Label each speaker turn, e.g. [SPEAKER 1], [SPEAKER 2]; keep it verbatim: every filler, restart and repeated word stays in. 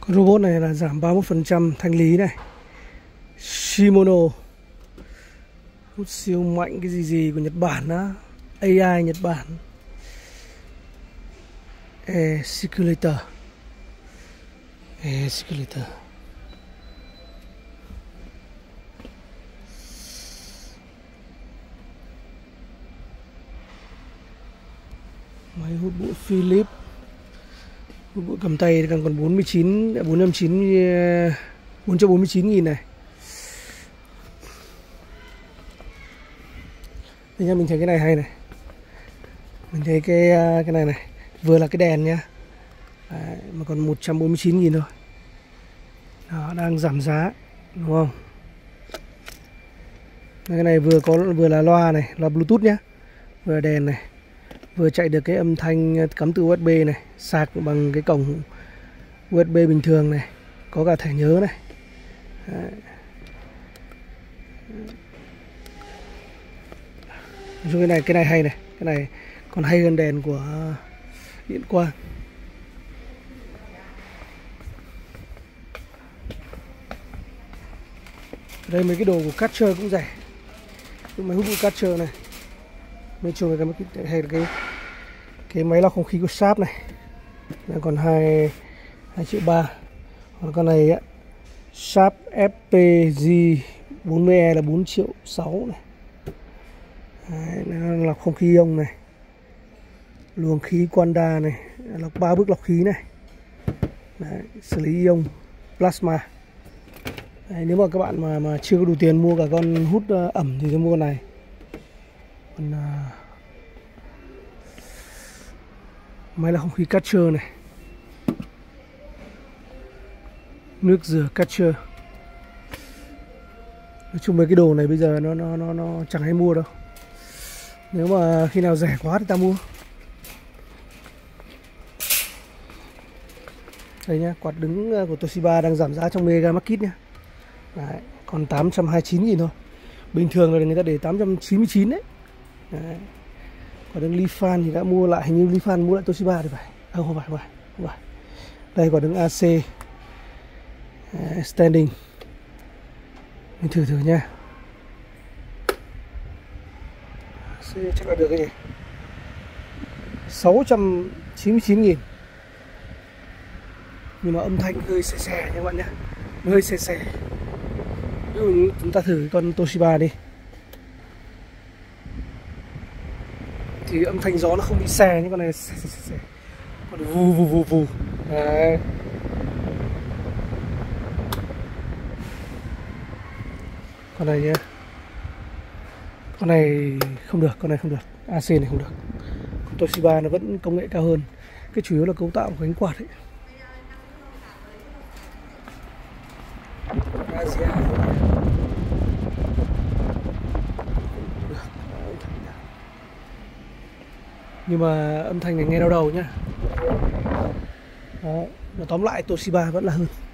[SPEAKER 1] Robot này là giảm ba mươi mốt phần trăm thanh lý này. Shimono, hút siêu mạnh cái gì gì của Nhật Bản á, a i Nhật Bản. E circulator, e circulator. Máy hút bụi Philips, hút bụi cầm tay còn còn bốn mươi chín, bốn trăm chín mươi, bốn trăm bốn mươi chín nghìn này. Thì nha, mình thấy cái này hay này. Mình thấy cái cái này này, vừa là cái đèn nhá. Đấy, mà còn một trăm bốn mươi chín nghìn thôi. Đó, đang giảm giá, đúng không? Cái này vừa có vừa là loa này, loa Bluetooth nhá. Vừa là đèn này. Vừa chạy được cái âm thanh cắm từ u ét bê này, sạc bằng cái cổng u ét bê bình thường này, có cả thẻ nhớ này. Đấy. Cái này cái này hay này, cái này còn hay hơn đèn của Điện Quang. Đây mấy cái đồ của Karcher cũng rẻ. Cái máy hút bụi Karcher này, mấy chung cái cái hay là cái cái máy lọc không khí của Sharp này, còn hai hai triệu ba. Còn con này á, Sharp ép pê giê bốn mươi e là bốn triệu sáu này. Đấy, nó lọc không khí ion này, luồng khí Quanta này, lọc ba bước lọc khí này. Đấy, xử lý ion plasma. Đấy, nếu mà các bạn mà mà chưa có đủ tiền mua cả con hút uh, ẩm thì cứ mua con này. Còn uh, máy lọc không khí Karcher này, nước rửa Karcher. Nói chung mấy cái đồ này bây giờ nó nó nó nó chẳng hay mua đâu. Nếu mà khi nào rẻ quá thì ta mua. Đây nhá, quạt đứng của Toshiba đang giảm giá trong Mega Market nhá. Đấy, còn tám trăm hai mươi chín nghìn thôi. Bình thường là người ta để tám trăm chín mươi chín đấy. Đấy. Quả đứng Lifan thì đã mua lại, hình như Lifan mua lại Toshiba thì phải. À, không phải, không phải, không phải. Đây quả đứng a xê Đấy, standing. Mình thử thử nha. a xê chắc là được cái gì, sáu trăm chín mươi chín nghìn. Nhưng mà âm thanh hơi xè xè nha các bạn nhé, hơi xè xè. Ví dụ chúng ta thử con Toshiba đi, thì âm thanh gió nó không bị xè như con này, xè, xè, xè. Còn vù vù vù vù. Đấy. Con này nhá, con này không được, con này không được, a xê này không được. Con Toshiba nó vẫn công nghệ cao hơn. Cái chủ yếu là cấu tạo của cánh quạt ấy. Asia. Nhưng mà âm thanh này nghe đau đầu nhá. Đó, tóm lại Toshiba vẫn là hơn.